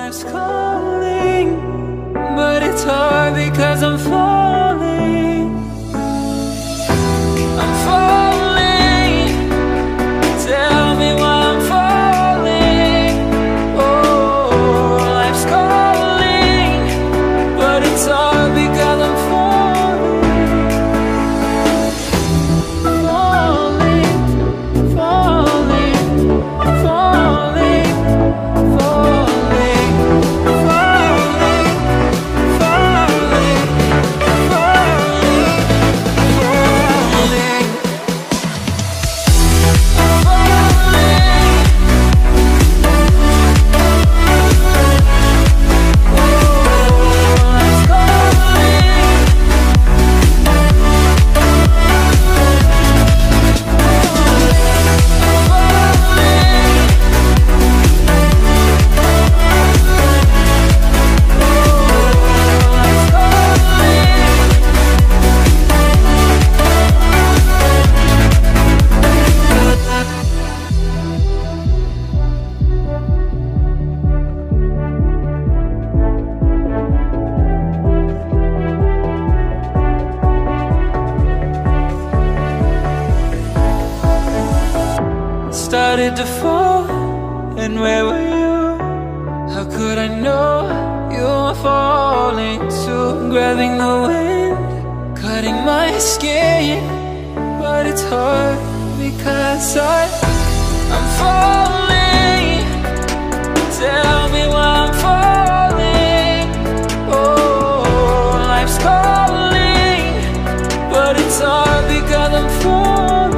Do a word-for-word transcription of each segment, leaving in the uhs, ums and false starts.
life's calling, but it's hard because I'm falling. I'm falling. Tell me why I'm falling. Oh, life's calling, but it's hard because I'm falling. Falling, falling, falling, falling, falling, falling, falling, started to fall, and where were you? How could I know you were falling too? Grabbing the wind, cutting my skin, but it's hard because I, I'm falling. Tell me why I'm falling. Oh, life's calling, but it's hard because I'm falling.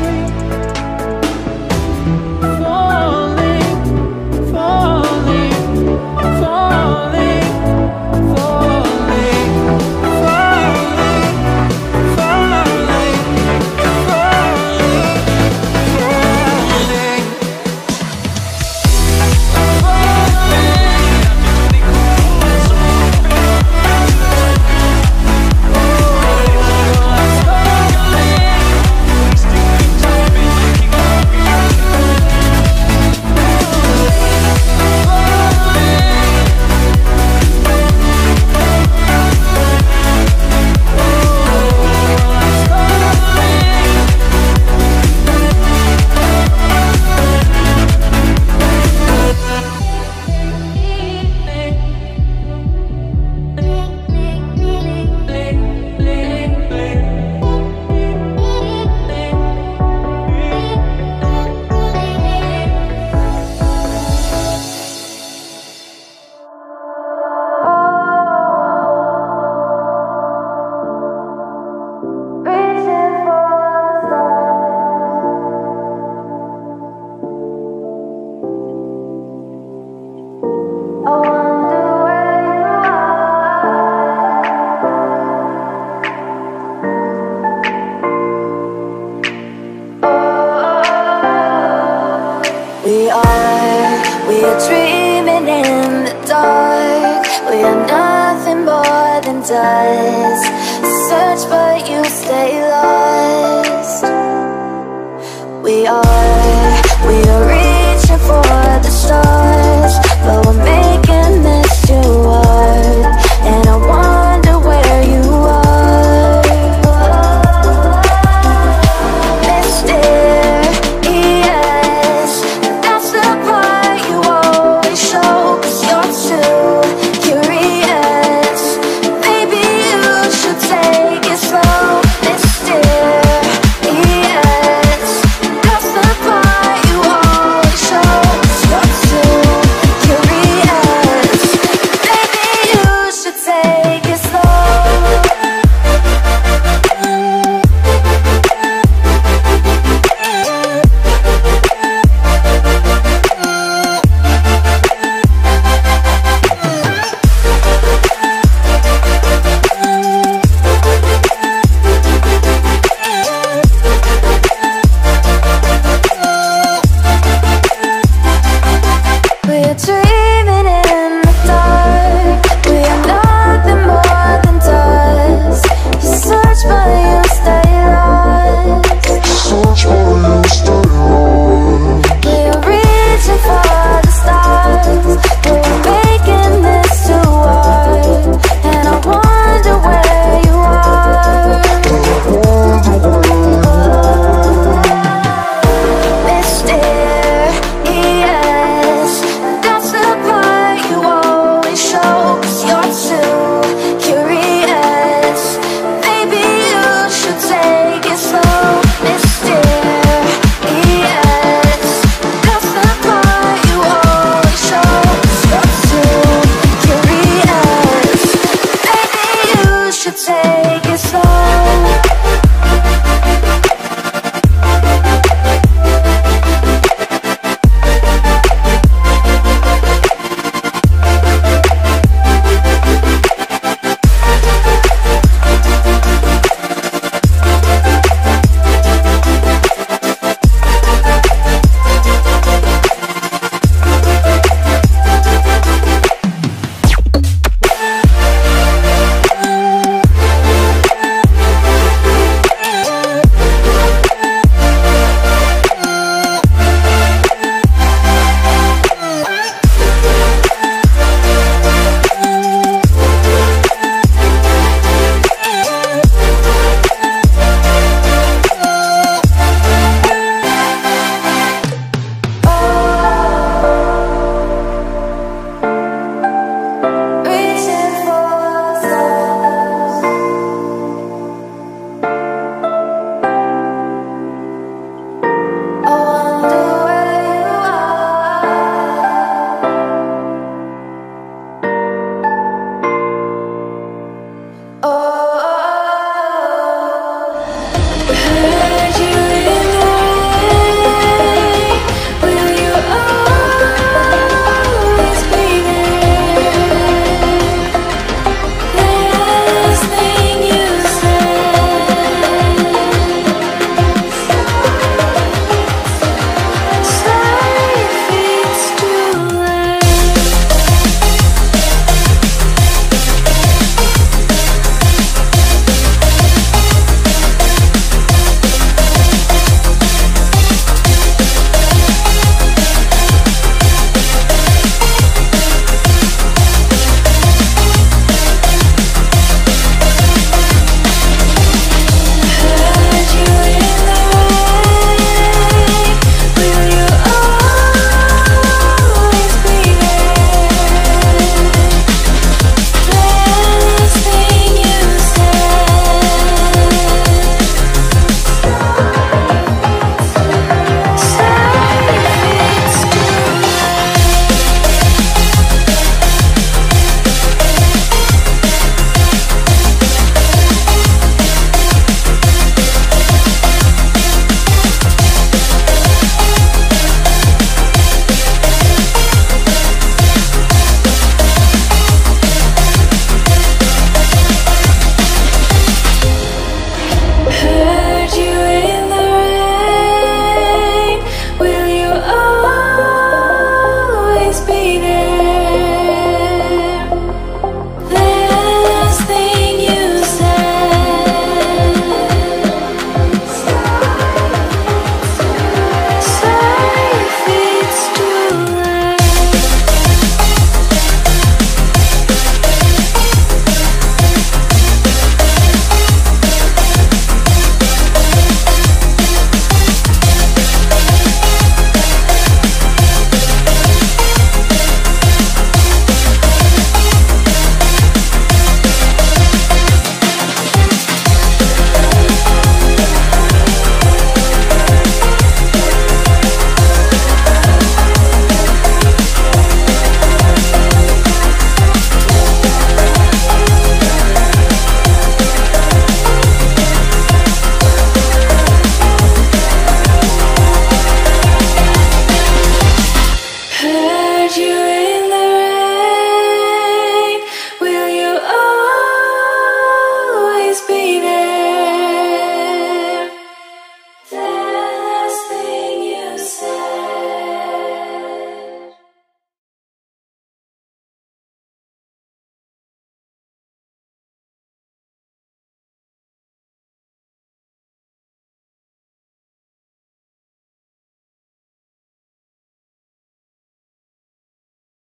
We are, we are dreaming in the dark. We are nothing more than dust. Search but you stay lost. We are, we are reaching for the stars.